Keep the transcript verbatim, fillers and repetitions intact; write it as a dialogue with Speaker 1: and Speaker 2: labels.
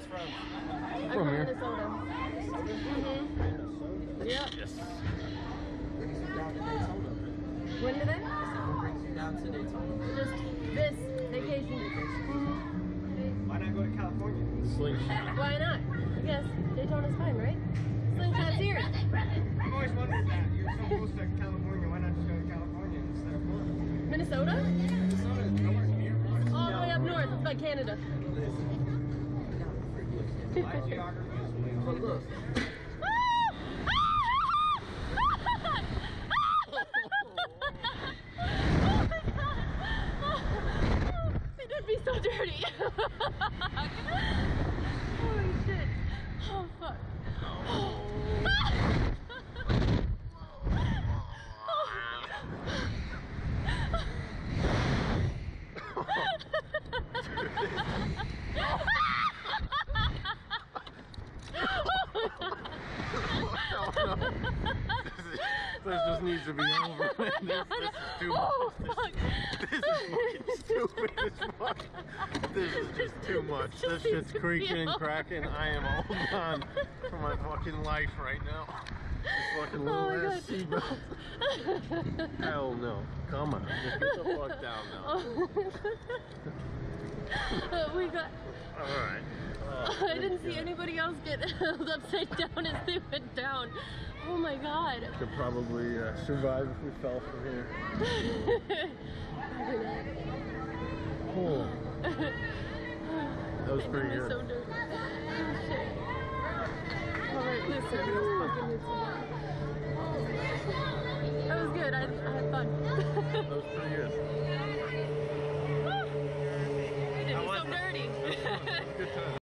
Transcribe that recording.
Speaker 1: from?
Speaker 2: I'm
Speaker 3: From
Speaker 2: from
Speaker 3: here.
Speaker 2: Minnesota. Mm-hmm.
Speaker 1: Minnesota.
Speaker 2: Yep.
Speaker 3: Yes.
Speaker 1: Brings you down to Daytona.
Speaker 2: When did I?
Speaker 1: What brings you down to Daytona?
Speaker 2: Just this vacation. Mm-hmm.
Speaker 1: Why not go to California?
Speaker 3: Slingshot.
Speaker 2: Why not? Yes, Daytona's fine, right? Slingshot's here.
Speaker 1: I've always wondered that. You're so close to California. Why not just go to California instead of Florida?
Speaker 2: Minnesota?
Speaker 1: Minnesota is nowhere near Florida.
Speaker 2: All the way up north. It's by Canada.
Speaker 1: My geography is way off.
Speaker 3: Look.
Speaker 2: It would be so dirty. Holy shit. Oh fuck.
Speaker 3: This just needs to be over. This, this is too
Speaker 2: Oh,
Speaker 3: much.
Speaker 2: fuck.
Speaker 3: This, this is fucking stupid as fuck. This is just too much. This shit's creaking and cracking. I am holding on for my fucking life right now. This fucking little
Speaker 2: Oh my
Speaker 3: ass seatbelt. Hell no. Come on. Just get the fuck down now.
Speaker 2: Oh. We got.
Speaker 3: Alright. Oh,
Speaker 2: I didn't see anybody else get held upside down as they went down. Oh my god.
Speaker 3: Could probably uh, survive if we fell from here. Oh. That was pretty good.
Speaker 2: So dirty. Oh, shit. Alright, listen. Let's fucking move some. That was good. I, I had fun.
Speaker 3: That was pretty good.